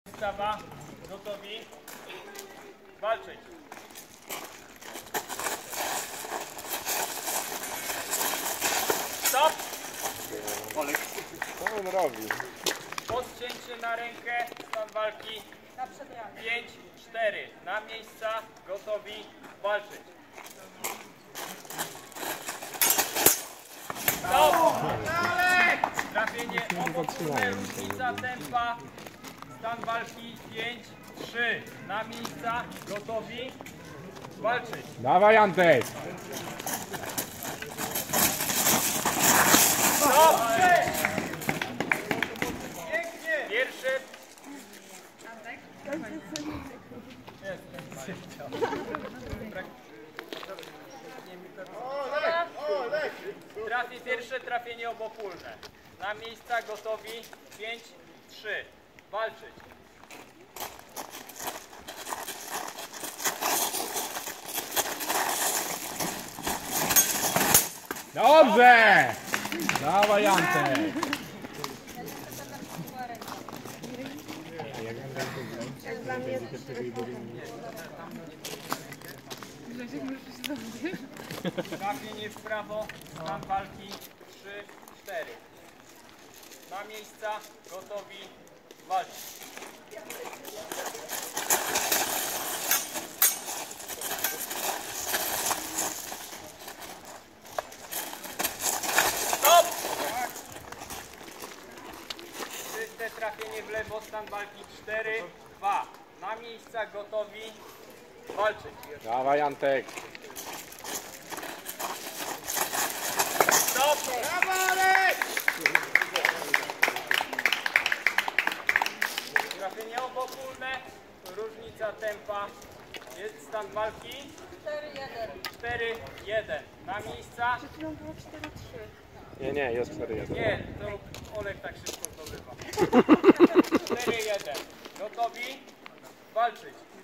Stawa, gotowi, walczyć. Stop! Co on robi? Podcięcie na rękę, stan walki. 5, 4. Na miejsca, gotowi, walczyć. Stop! Trafienie obopólne, różnica tempa. Stan walki 5, 3. Na miejsca, gotowi, walczyć. Dawaj, Antek! Stop! Pięknie! Pierwszy. Trafi pierwsze trafienie obopólne. Na miejsca, gotowi, 5, 3. Walczyć. Dobrze! Dawaj, Antek! Trafienie w prawo, stan walki 3, 4. Na miejsca, gotowi, walczyć. Stop! Czyste trafienie w lewo, stan walki 4, 2. Na miejsca, gotowi, walczyć. Dawaj, Antek! Stop! Trafienie obopólne, różnica tempa, jest stan walki 4-1. Na miejsca? Nie, jest 4-1. Nie, to Olek tak szybko zdobywa. 4-1. Gotowi? Walczyć.